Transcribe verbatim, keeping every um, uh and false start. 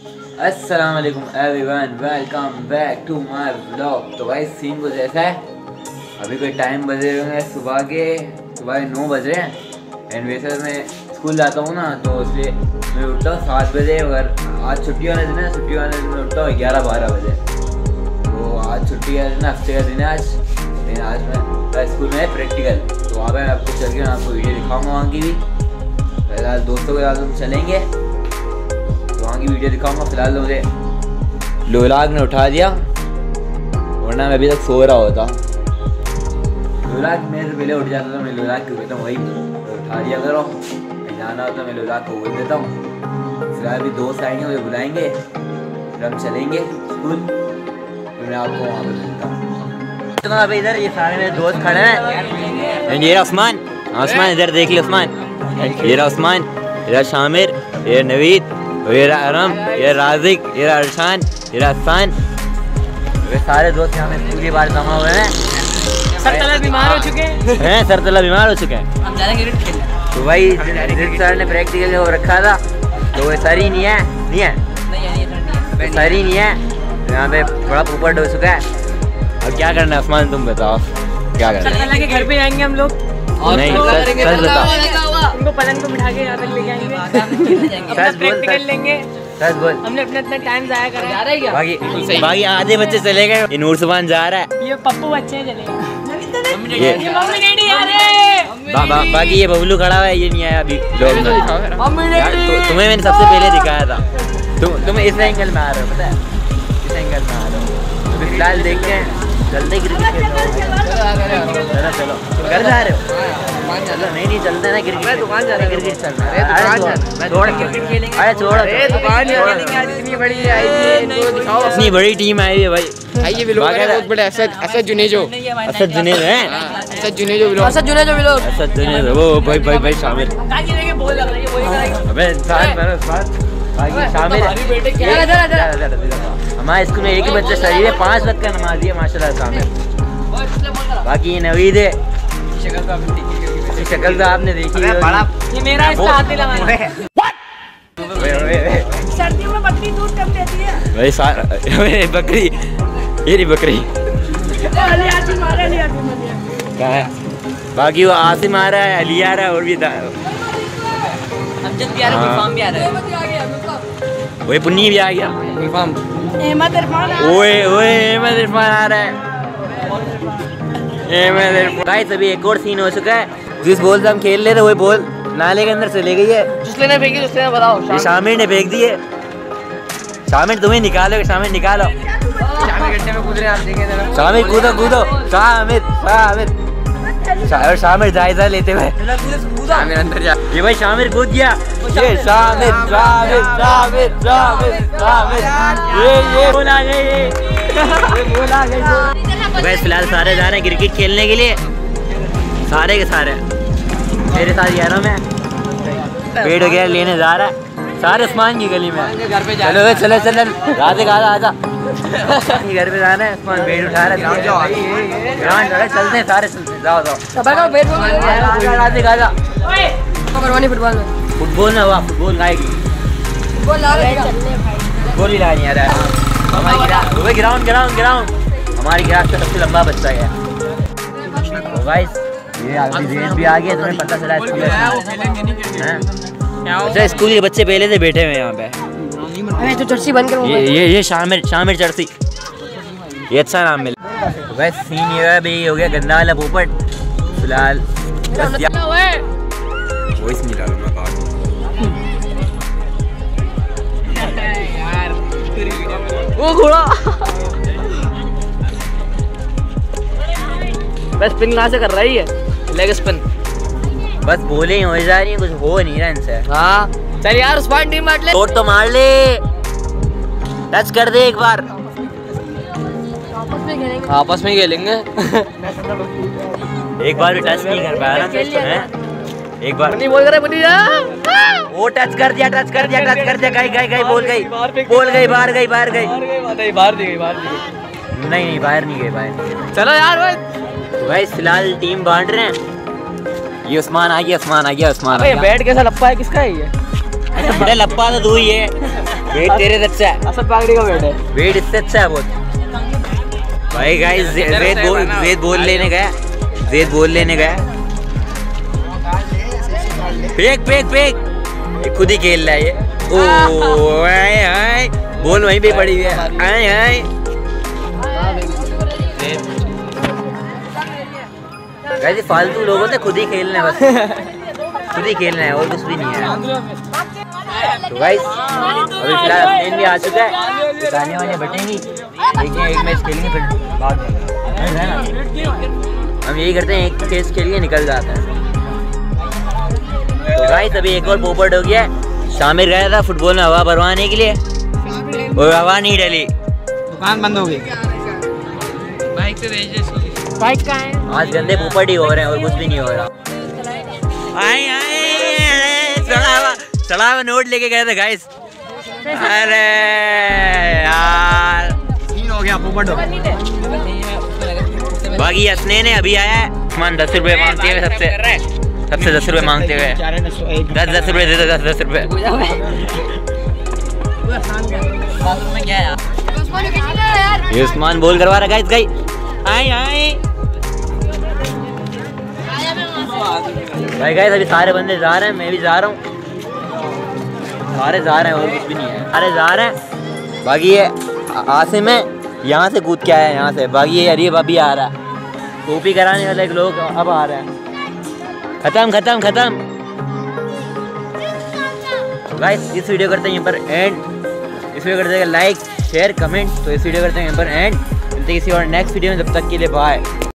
अस्सलाम वालेकुम everyone, welcome back to my vlog. तो भाई सीन कुछ ऐसा है, अभी कोई टाइम बजे होंगे सुबह के सुबह नौ बज रहे हैं। एंड वैसे मैं स्कूल जाता हूँ ना, तो इसलिए मैं उठता हूँ सात बजे। अगर आज छुट्टी वाले दिन है, छुट्टी वाले दिन में उठता हूँ ग्यारह बारह बजे। तो आज छुट्टी का दिन, हफ्ते का दिन है आज। लेकिन आज मैं स्कूल में है प्रैक्टिकल, तो वहाँ पर मैं आपको चल के मैं आपको वीडियो दिखाऊँगा वहाँ की भी। फिलहाल दोस्तों के साथ हम चलेंगे, वहाँ की वीडियो दिखाऊंगा। फिलहाल तो मुझे लोलाग ने उठा दिया, वरना मैं अभी तक सो रहा होता। लोलाग मेरे से पहले उठ जाता था, मैं लोलाग को कहता हूँ भाई उठा दिया करो, जाना होता मैं लोलाग को बोल देता हूँ। फिलहाल अभी दोस्त आएंगे, मुझे बुलाएंगे, फिर हम चलेंगे स्कूल, फिर मैं आपको वहाँ पर मिलता हूँ। तो अभी इधर ये सारे मेरे दोस्त खड़े हैं। ये उस्मान, उस्मान इधर देख लो उस्मान, ये उस्मान, ये शामिर, ये नवीद, ये आराम, ये राजिक, ये अरशान, ये हसान। वे सारे दोस्त यहाँ में पूरी बार जमा हुए हैं। सर तला बीमार हो चुके हैं सर तला बीमार हो चुके हैं। हम जाएंगे क्रिकेट खेलने। तो भाई जिस सर ने प्रैक्टिकल वो रखा था, तो वो सर ही नहीं है, नहीं है तो सर ही नहीं है, तो यहाँ पे बड़ा पोपट हो चुका है। अब क्या करना है उस्मान, तुम बताओ क्या करना है? सर तला के घर पे जाएंगे हम लोग, और नहीं सच बताओ, उनको पलंग पे बिठा के यहाँ तक लेके आएंगे, प्रैक्टिकल लेंगे। सच बोल, हमने अपना इतना टाइम जाया करा है। बाकी बाकी आधे बच्चे चले गए, ये नूर सुभान जा रहा है, ये पप्पू बच्चे चले गए, ये ये मम्मी डैडी आ रहे। बा, बा, बाकी ये बबलू खड़ा हुआ है, ये नहीं आया अभी लोग यार। तो, तुम्हें मैंने सबसे पहले दिखाया था, तुम तुम इस एंगल में आ रहे हो, पता है इस एंगल में आ रहे हो। तो फिलहाल देखते हैं, जल्दी क्रिकेट चलो चलो घर जा रहे हो? चलो नहीं नहीं चलते ना क्रिकेट, दुकान जा रहे हैं, क्रिकेट चल रहा है। छोड़ क्रिकेट खेलेंगे, अरे छोड़ दुकान खेलेंगे। आज इतनी बड़ी आई है, इनको दिखाओ, इतनी बड़ी टीम आई है भाई। आइए भी लोग बहुत बड़े, असद असद जुनेजो, असद जुनेजो हैं, असद जुनेजो भी लोग, असद जुनेजो भी लोग, असद जुनेजो वो भाई भाई भाई शामिर। अबे साथ मेरे साथ शामिर। हमारे स्कूल में एक ही बच्चा शरीर है, पांच वक्त का नमाज़ी है माशाल्लाह शामिर। बाकी ये नवीद है, शक्ल तो आपने देखी है, ये मेरा इसका हाथ लगाना है। सर्दियों में बकरी दूध कम देती है भाई सारा बकरी, ये रही बकरी क्या है। बाकी वो आसिम आ रहा है, अली आ रहा है, और भी था अमजद भी आ रहा है, गुलफाम भी आ रहा है, वही पुन्नी भी आ गया, गुलफाम, अहमद इरफान, ओए ओए अहमद इरफान आ रहा है। गाइस अभी एक और सीन हो चुका है, जिस बॉल से हम खेल रहे थे वही बॉल नाले के अंदर चले गई है। जिसने ने फेंकी उसने बताओ, ये शामिर ने फेंक दी है। शामिर तुम्हें निकालो, शामिर निकालो, शामिर गड्ढे में कूद रहे हैं, आप देखें जरा। शामिर कूदो कूदो, शामिर शामिर और शामिर जायजा लेते हुए शामिर अंदर जा। ये भाई शामिर कूद गया, ये शामिर शामिर शामिर शामिर शामिर, ये ये बोल आ गई, ये बोल आ गई। वैसे फिलहाल सारे जा रहे हैं क्रिकेट खेलने के लिए, सारे के सारे। मेरे साथ यारों में पेड़ वगैरह लेने जा रहा है, सारे उस्मान की गली में। चलो चलो चलो राधे का आजा, घर पे जाना है। उस्मान पेड़ उठा रहा है, ग्राउंड चलते हैं सारे, चलते हैं, जाओ जाओ राधे का आजा। फुटबॉल ना हुआ, फुटबॉल लाएगी, फुटबॉल भी लानी आ रहा है हमारी ग्राउंड, ग्राउंड ग्राउंड हमारी ग्राउंड का सबसे लंबा बच्चा है। तो गाइस ये अभी रेस भी आ गया, तुम्हें पता चला अच्छा स्कूल के बच्चे पहले से बैठे हुए यहाँ पे। अरे तो जर्सी बन कर ये ये ये शामिर शामिर जर्सी, ये अच्छा नाम मिला। तो गाइस सीन ये है, अभी हो गया गंदा वाला पोपट। फिलहाल वॉइस नहीं डालूंगा, वो घोड़ा बस स्पिन कहाँ से कर रही है, लेग स्पिन, बस बॉलिंग हो जा रही है, कुछ हो नहीं रहा इनसे। हाँ चल यार उस्मान टीम मार ले, शॉट तो मार ले, टच कर दे एक बार, आपस में खेलेंगे। एक बार भी टच नहीं कर पाया ना, एक बार नहीं बोल रहे बोली वो टच कर दिया, टच कर दिया, टच कर दिया, गई गई गई, बोल गई, बोल गई, बाहर गई, बाहर गई, बाहर नहीं गई, बाहर नहीं, नहीं नहीं बाहर नहीं गई, बाहर। चलो यार भाई, तो भाई फिलहाल टीम बांट रहे हैं। ये उस्मान आ गया, उस्मान आ गया, उस्मान आ गया। बैट कैसा लप्पा है, किसका है ये? बेटा लप्पा तो तू ही है। वेट तेरे से अच्छा है। असद पागड़ी का वेट है। वेट इससे अच्छा है बहुत। भाई गाइस वेद बोल वेद बोल लेने गया वेद बोल लेने गया फेंक फेंक फेंक ये खुद ही खेल रहा है ये। ओ आए आए बोल वहीं पे पड़ी हुई है। आए आए गाइस फालतू लोगों से खुद ही खेलना है बस खुद ही खेलना है और कुछ भी नहीं है। तो गाइस अभी फिलहाल प्लेन भी आ चुका है गाने वाने बटेंगी देखिए एक मैच खेलेंगे फिर बाद में हम यही करते हैं एक मैच खेल के निकल जाते हैं। तो गाइस अभी एक और पोपट हो गया शामिर गया था फुटबॉल में हवा भरवाने के लिए और हवा नहीं डली दुकान बंद हो गई। बाइक पे भेज दे इसको। बाइक कहाँ है? आज गंदे पोपट ही हो रहे हैं और कुछ भी नहीं हो रहा। आए आए सड़ा हुआ सड़ा हुआ नोट लेके गए थे गाइस। अरे यार हो गया पोपट हो गया। बाकी हंसने ने अभी आया है मान दस रुपए मांगते हुए सबसे सबसे दस रुपए मांगते हुए दस दस रुपए दे दो दस दस रुपए। ये उस्मान बोल करवा रहा गाइस गाइस आए आए भाई गाइस अभी सारे बंदे जा रहे हैं मैं भी जा रहा हूँ सारे जा रहे हैं और कुछ भी नहीं है सारे जा रहे हैं। बाकी ये आसिम है यहाँ से कूद के आया है यहाँ से। बाकी ये अरीब अभी आ रहा है टोपी कराने वाले लोग अब आ रहे हैं। खत्म खत्म खत्म गाइस इस वीडियो करते हैं यहाँ पर एंड। इस वीडियो करते हैं लाइक शेयर कमेंट। तो इस वीडियो करते हैं यहाँ पर एंड। मिलते हैं किसी और नेक्स्ट वीडियो में तब तक के लिए बाय।